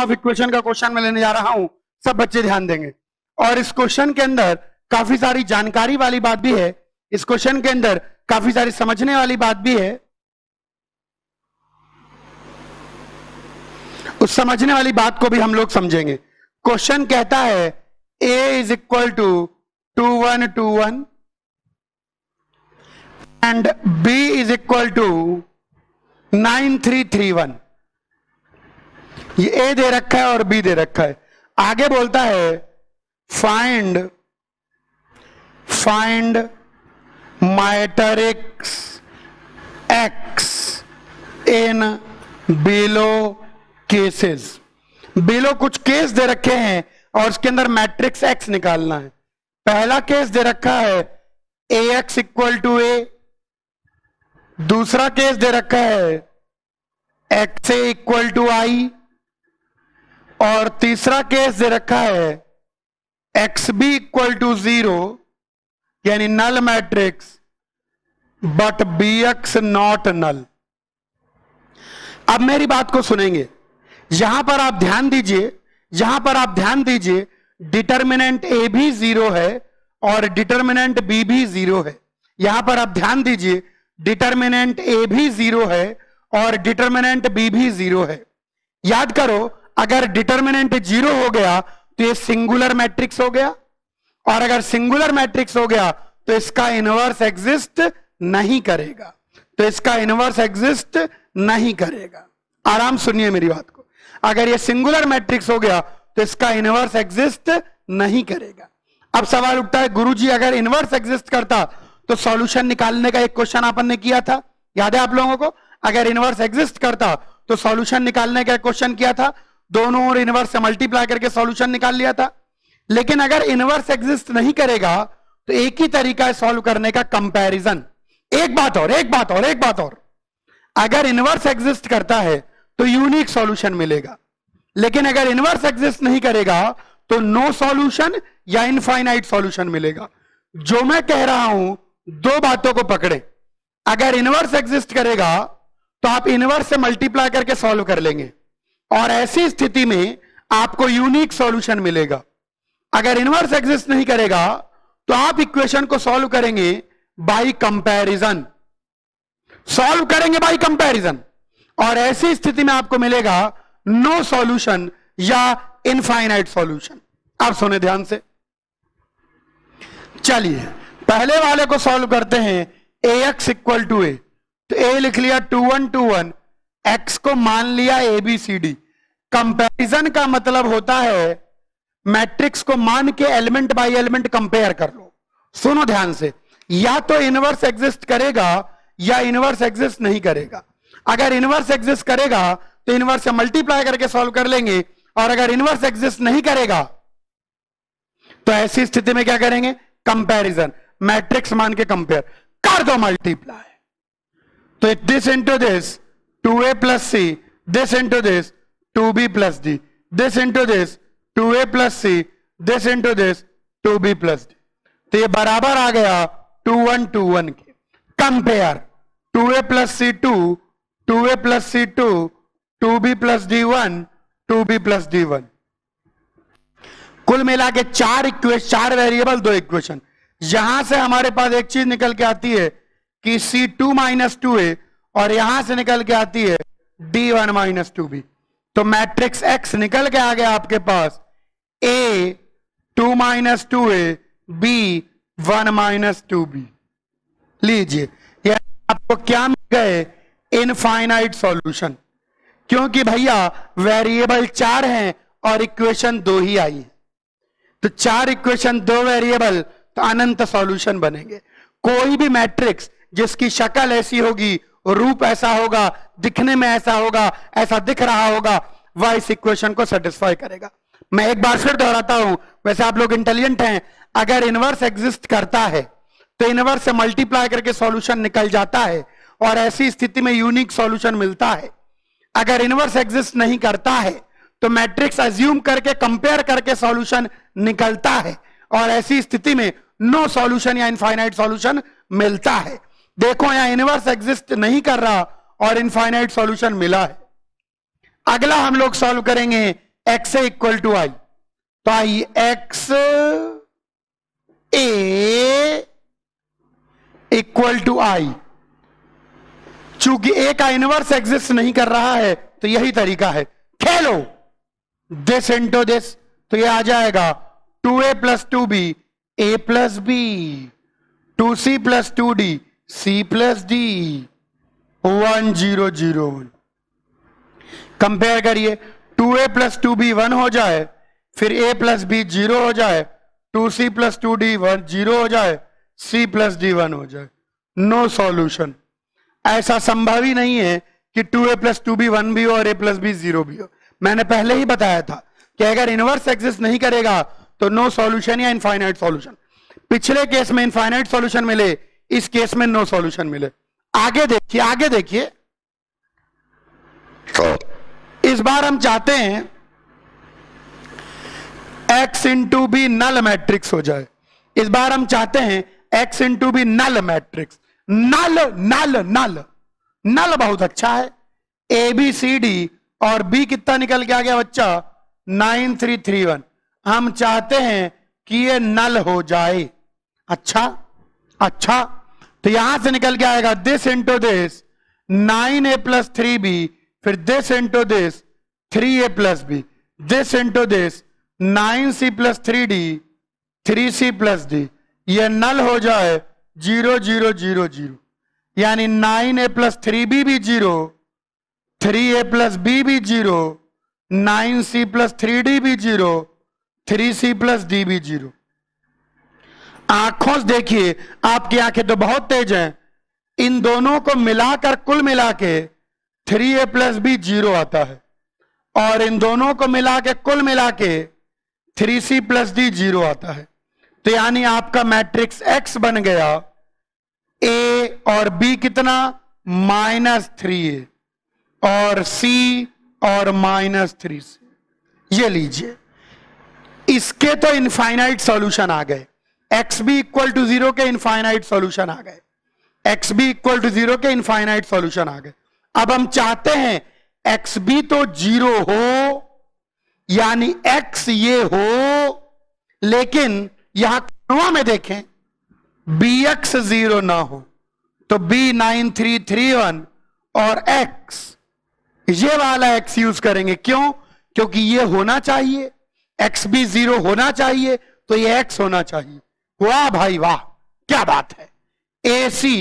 Of equation का question मैं लेने जा रहा हूं, सब बच्चे ध्यान देंगे। और इस क्वेश्चन के अंदर काफी सारी जानकारी वाली बात भी है, इस क्वेश्चन के अंदर काफी सारी समझने वाली बात भी है। उस समझने वाली बात को भी हम लोग समझेंगे। क्वेश्चन कहता है a is equal to 2121 and b is equal to 9331। ये a दे रखा है और b दे रखा है। आगे बोलता है find matrix x in below cases. Below कुछ केस दे रखे हैं और उसके अंदर मैट्रिक्स x निकालना है। पहला केस दे रखा है ax इक्वल टू a, दूसरा केस दे रखा है xa इक्वल टू i, और तीसरा केस दे रखा है xb इक्वल टू 0 यानी null matrix but bx not null. अब मेरी बात को सुनेंगे, यहां पर आप ध्यान दीजिए, यहां पर आप ध्यान दीजिए, डिटर्मिनेंट a भी 0 है और डिटर्मिनेंट b भी 0 है। यहां पर आप ध्यान दीजिए, डिटर्मिनेंट a भी 0 है और डिटर्मिनेंट b भी 0 है। याद करो, अगर डिटर्मिनेंट 0 हो गया तो ये सिंगुलर मैट्रिक्स हो गया, और अगर सिंगुलर मैट्रिक्स हो गया तो इसका इनवर्स एग्जिस्ट नहीं करेगा, तो इसका इनवर्स एग्जिस्ट नहीं करेगा। आराम सुनिए मेरी बात को, अगर ये सिंगुलर मैट्रिक्स हो गया तो इसका इनवर्स एग्जिस्ट नहीं करेगा। अब सवाल उठता है गुरुजी अगर इनवर्स एग्जिस्ट करता तो सॉल्यूशन निकालने का एक क्वेश्चन अपन ने किया था, याद है आप लोगों को? अगर इनवर्स एग्जिस्ट करता तो सॉल्यूशन निकालने का एक क्वेश्चन किया था, दोनों और इनवर्स से मल्टीप्लाई करके सॉल्यूशन निकाल लिया था। लेकिन अगर इनवर्स एग्जिस्ट नहीं करेगा तो एक ही तरीका है सॉल्व करने का, कंपैरिजन। एक बात और, अगर इनवर्स एग्जिस्ट करता है तो यूनिक सॉल्यूशन मिलेगा, लेकिन अगर इनवर्स एग्जिस्ट नहीं करेगा तो नो सॉल्यूशन या इनफाइनाइट सॉल्यूशन मिलेगा। जो मैं कह रहा हूं दो बातों को पकड़े, अगर इनवर्स एग्जिस्ट करेगा तो आप इनवर्स से मल्टीप्लाई करके सॉल्व कर लेंगे और ऐसी स्थिति में आपको यूनिक सॉल्यूशन मिलेगा। अगर इनवर्स एग्जिस्ट नहीं करेगा तो आप इक्वेशन को सॉल्व करेंगे बाय कंपैरिजन, सॉल्व करेंगे बाय कंपैरिजन, और ऐसी स्थिति में आपको मिलेगा नो सॉल्यूशन या इनफाइनाइट सॉल्यूशन। आप सुने ध्यान से, चलिए पहले वाले को सॉल्व करते हैं। ax इक्वल टू a, तो a लिख लिया 2121, x को मान लिया ABCD। कंपैरिजन का मतलब होता है मैट्रिक्स को मान के एलिमेंट बाय एलिमेंट कंपेयर कर लो। सुनो ध्यान से, या तो इनवर्स एग्जिस्ट करेगा या इनवर्स एग्जिस्ट नहीं करेगा। अगर इनवर्स एग्जिस्ट करेगा तो इनवर्स से मल्टीप्लाई करके सॉल्व कर लेंगे, और अगर इनवर्स एग्जिस्ट नहीं करेगा तो ऐसी स्थिति में क्या करेंगे? कंपैरिजन, मैट्रिक्स मान के कंपेयर कर दो, मल्टीप्लाई। तो this into this 2a plus c, this into this 2b plus d, this into this 2a plus c, this into this 2b plus d. तो ये बराबर आ गया 2121 के। Compare 2a plus c 2, 2a plus c 2, 2b plus d 1, 2b plus d 1। कुल मिला के चार वेरिएबल, दो इक्वेशन। यहां से हमारे पास एक चीज निकल के आती है कि C2 माइनस 2a, और यहां से निकल के आती है D1 माइनस 2b। तो मैट्रिक्स X निकल के आ गया आपके पास A 2 minus 2a, B 1 minus 2b। लीजिए, यह आपको क्या मिल गए? इनफाइनाइट सॉल्यूशन, क्योंकि भैया वेरिएबल 4 हैं और इक्वेशन 2 ही आई है। तो 4 इक्वेशन 2 वेरिएबल, तो अनंत सॉल्यूशन बनेंगे। कोई भी मैट्रिक्स जिसकी शक्ल ऐसी होगी, रूप ऐसा होगा, दिखने में ऐसा होगा, ऐसा दिख रहा होगा, वह इस इक्वेशन को सेटिस्फाई करेगा। मैं एक बार फिर दोहराता हूं, वैसे आप लोग इंटेलिजेंट हैं। अगर इनवर्स एग्जिस्ट करता है तो इनवर्स से मल्टीप्लाई करके सॉल्यूशन निकल जाता है, और ऐसी स्थिति में यूनिक सॉल्यूशन मिलता है। अगर इनवर्स एग्जिस्ट नहीं करता है तो मैट्रिक्स अज्यूम करके कंपेयर करके सॉल्यूशन निकलता है, और ऐसी स्थिति में नो सॉल्यूशन या इनफाइनाइट सॉल्यूशन मिलता है। देखो यहां इनवर्स एग्जिस्ट नहीं कर रहा और इनफाइनाइट सॉल्यूशन मिला है। अगला हम लोग सॉल्व करेंगे x a equal to I, तो I x a equal to I. चूंकि ए का इनवर्स एग्जिस्ट नहीं कर रहा है तो यही तरीका है, खेलो दिस इंटू दिस, तो ये आ जाएगा 2a plus 2b a plus b, 2c plus 2d c plus d, 1 0 0 1। Compare करिए, 2a प्लस 2b 1 हो जाए, फिर a प्लस बी 0 हो जाए, 2c प्लस 2d 1 0 हो जाए, c प्लस डी 1 हो जाए। No solution. ऐसा संभव ही नहीं है कि 2a प्लस 2b 1 भी हो और a प्लस बी 0 भी हो। मैंने पहले ही बताया था कि अगर इनवर्स एग्जिस्ट नहीं करेगा तो नो सॉल्यूशन या इनफाइनाइट सॉल्यूशन। पिछले केस में इनफाइनाइट सॉल्यूशन मिले, इस केस में नो सॉल्यूशन मिले। आगे देखिए, आगे देखिए, इस बार हम चाहते हैं x into b null matrix हो जाए। इस बार हम चाहते हैं x into b null matrix. Null null null null बहुत अच्छा है। ए बी सी डी और बी कितना निकल के आ गया बच्चा? 9 3 3 1। हम चाहते हैं कि ये नल हो जाए। अच्छा अच्छा, तो यहां से निकल के आएगा this into this 9a plus 3b, फिर this into this 3a plus b, this into this 9c plus 3d 3c plus d. ये नल हो जाए 0 0 0 0, यानी 9a प्लस 3b भी 0, 3a प्लस बी भी 0, 9c प्लस 3d भी 0, 3c plus D भी 0। आंखों से देखिए, आपकी आंखें तो बहुत तेज हैं, इन दोनों को मिलाकर कुल मिला के 3a प्लस बी 0 आता है, और इन दोनों को मिला के कुल मिला के 3c प्लस डी 0 आता है। तो यानी आपका मैट्रिक्स x बन गया a और b कितना? -3a और c और -3c। ये लीजिए, इसके तो इनफाइनाइट सॉल्यूशन आ गए। एक्स बी इक्वल टू 0 के इनफाइनाइट सॉल्यूशन आ गए, एक्स बी इक्वल टू 0 के इनफाइनाइट सॉल्यूशन आ गए। अब हम चाहते हैं एक्स बी तो 0 हो, यानी एक्स ये हो, लेकिन यहां कुआ में देखें बी एक्स 0 ना हो, तो बी 9 3 3 1 और एक्स, ये वाला एक्स यूज करेंगे। क्यों? क्योंकि ये होना चाहिए, एक्स बी 0 होना चाहिए, तो ये एक्स होना चाहिए। वाह भाई वाह, क्या बात है। ए सी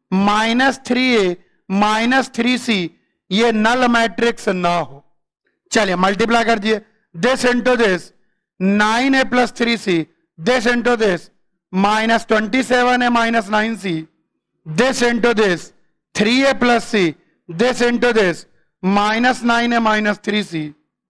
-3a -3c ये नल मैट्रिक्स ना हो। चलिए मल्टीप्लाई कर दिए, this into this 9a plus 3c, this into this -27a -9c, this into this 3a plus c, this into this -9a -3c।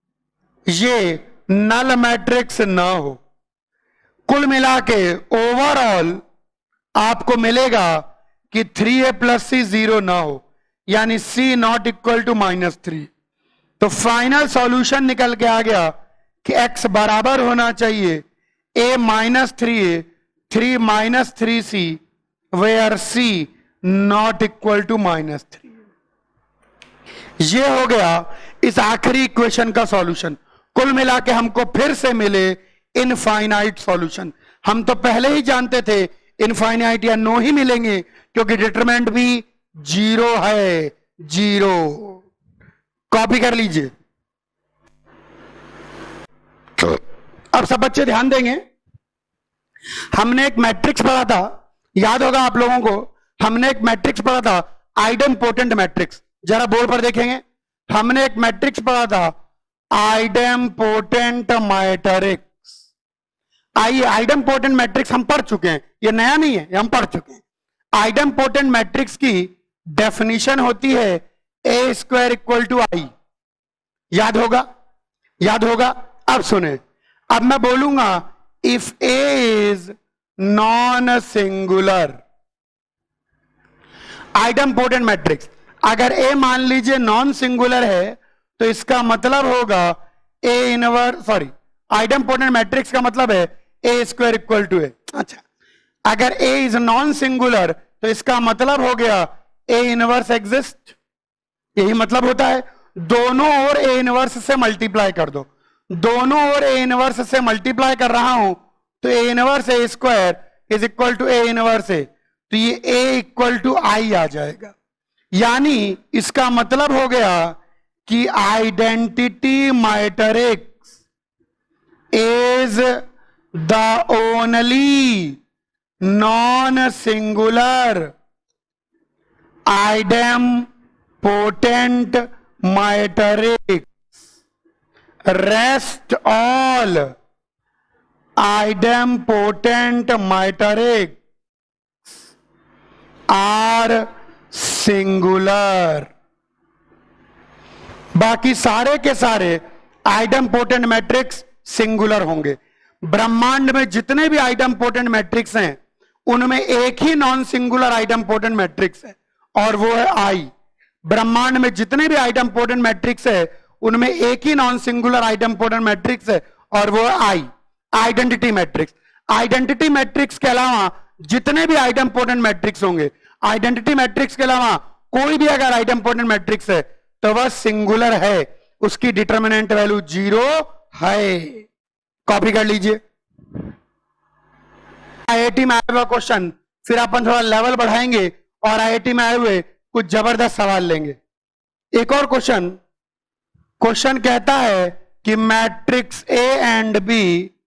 ये नल मैट्रिक्स ना हो। कुल मिला के ओवरऑल आपको मिलेगा कि 3a प्लस सी 0 ना हो, यानी c नॉट इक्वल टू -3। तो फाइनल सॉल्यूशन निकल के आ गया कि x बराबर होना चाहिए a -3a 3 -3c where c not equal to -3। ये हो गया इस आखिरी इक्वेशन का सॉल्यूशन। कुल मिला के हमको फिर से मिले इनफाइनाइट सॉल्यूशन। हम तो पहले ही जानते थे इनफाइनाइट या नो ही मिलेंगे, क्योंकि डिटरमिनेंट भी 0 है, 0। कॉपी कर लीजिए। अब सब बच्चे ध्यान देंगे, हमने एक मैट्रिक्स पढ़ा था, याद होगा आप लोगों को, हमने एक मैट्रिक्स पढ़ा था आइडेम्पोटेंट मैट्रिक्स। जरा बोर्ड पर देखेंगे, हमने एक मैट्रिक्स पढ़ा था आइडेम्पोटेंट मैट्रिक्स। आइए, आइडेम्पोटेंट मैट्रिक्स हम पढ़ चुके हैं, ये नया नहीं है, ये हम पढ़ चुके हैं। आइडेम्पोटेंट मैट्रिक्स की डेफिनेशन होती है a square equal to I. याद होगा, याद होगा। अब सुने, अब मैं बोलूंगा if a is non singular, idempotent matrix, अगर ए मान लीजिए नॉन सिंगुलर है तो इसका मतलब होगा a inverse, sorry, idempotent matrix का मतलब है a square equal to a. अच्छा, अगर ए इज नॉन सिंगुलर तो इसका मतलब हो गया ए इनवर्स एग्जिस्ट, यही मतलब होता है। दोनों ओर ए इनवर्स से मल्टीप्लाई कर दो, दोनों ओर ए इनवर्स से मल्टीप्लाई कर रहा हूं तो a inverse a square is equal to a inverse a, तो ये ए इक्वल टू आई आ जाएगा। यानी इसका मतलब हो गया कि identity matrix is the only non singular idempotent matrix, rest all idempotent matrix are singular। बाकी सारे के सारे आइडेम्पोटेंट मैट्रिक्स सिंगुलर होंगे। ब्रह्मांड में जितने भी आइडेम्पोटेंट मैट्रिक्स हैं उनमें एक ही नॉन सिंगुलर आइडेम्पोटेंट मैट्रिक्स है और वो है आई। ब्रह्मांड में जितने भी आइडेम्पोटेंट मैट्रिक्स है उनमें एक ही नॉन सिंगुलर आइडेम्पोटेंट मैट्रिक्स है और वो है I, identity matrix. Identity matrix के अलावा जितने भी आइडेम्पोटेंट मैट्रिक्स होंगे, आइडेंटिटी मैट्रिक्स के अलावा कोई भी अगर आइडेम्पोटेंट मैट्रिक्स है तो वह सिंगुलर है, उसकी डिटर्मिनेंट वैल्यू 0 है। कॉपी कर लीजिए। आईआईटी में आया हुआ क्वेश्चन, फिर अपन थोड़ा लेवल बढ़ाएंगे और आईआईटी में आए हुए कुछ जबरदस्त सवाल लेंगे। एक और क्वेश्चन कहता है कि matrix a and b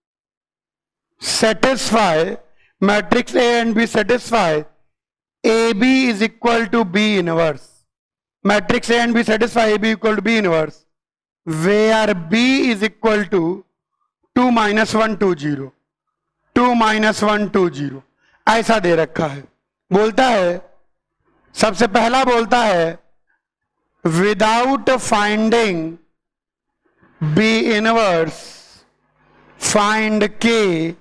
satisfy, matrix a and b satisfy a b is equal to b inverse. Matrix a and b satisfy a b equal to b inverse where b is equal to 2 - 1 2 0, 2 - 1 2 0 ऐसा दे रखा है। बोलता है, सबसे पहला बोलता है without finding b inverse find k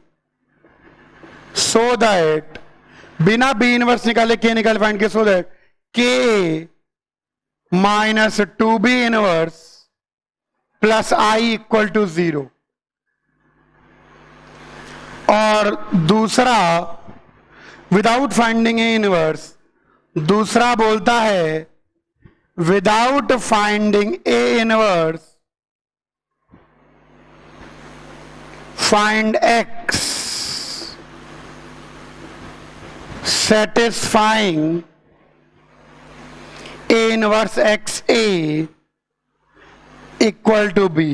so that, बिना बी इनवर्स निकाले के निकाले find k so that k minus 2b inverse plus I equal to 0। और दूसरा विदाउट फाइंडिंग ए इनवर्स, दूसरा बोलता है without finding a inverse find x satisfying a inverse x a equal to b.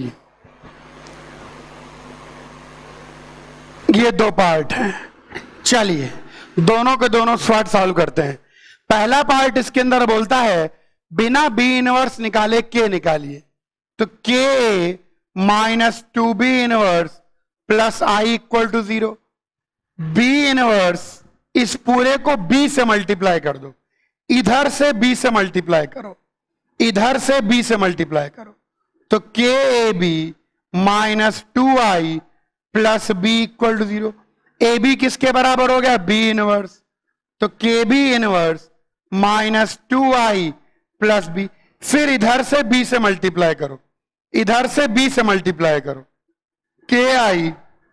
ये दो पार्ट हैं। चलिए दोनों के दोनों स्वाट सॉल्व करते हैं। पहला पार्ट इसके अंदर बोलता है बिना बी इनवर्स निकाले के निकालिए, तो k minus 2b inverse plus I equal to 0। B inverse, इस पूरे को b से मल्टीप्लाई कर दो, इधर से b से मल्टीप्लाई करो, इधर से b से मल्टीप्लाई करो, तो k a b minus 2i plus b equal to 0। A b किसके बराबर हो गया? बी इनवर्स, तो k b inverse minus 2i plus b. फिर इधर से b से मल्टीप्लाई करो, इधर से b से मल्टीप्लाई करो, के आई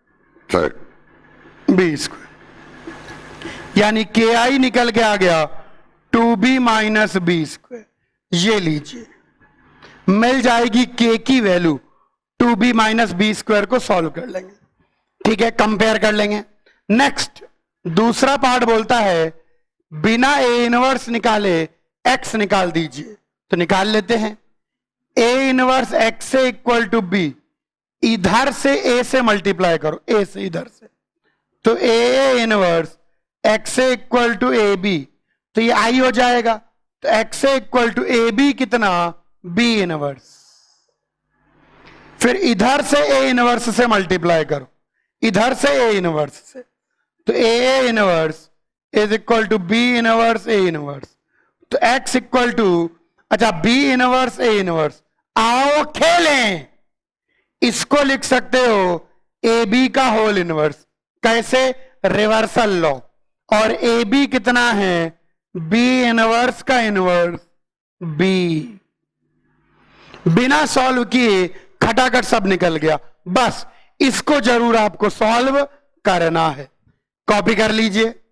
बी स्क्वायर, यानी के आई निकल के आ गया 2b माइनस बी स्क्वायर। ये लीजिए, मिल जाएगी के की value. 2b minus b square को सॉल्व कर लेंगे, ठीक है, कंपेयर कर लेंगे। नेक्स्ट दूसरा पार्ट बोलता है बिना ए इनवर्स निकाले एक्स निकाल दीजिए, तो निकाल लेते हैं। ए इनवर्स एक्स से इक्वल टू बी, इधर से ए से मल्टीप्लाई करो, ए से इधर से, तो ए इनवर्स एक्स से इक्वल टू ए बी, तो ये आई हो जाएगा। तो एक्स से इक्वल टू ए बी कितना? B inverse. फिर इधर से ए इनवर्स से मल्टीप्लाई करो, इधर से ए इनवर्स से, तो a inverse is equal to b inverse a inverse, तो एक्स इक्वल टू, अच्छा बी इनवर्स ए इनवर्स। आओ खेलें, इसको लिख सकते हो ए बी का होल इनवर्स। कैसे? Reversal law. और ए बी कितना है? बी इनवर्स का इनवर्स बी। बिना सॉल्व किए खटाखट सब निकल गया। बस इसको जरूर आपको सॉल्व करना है। कॉपी कर लीजिए।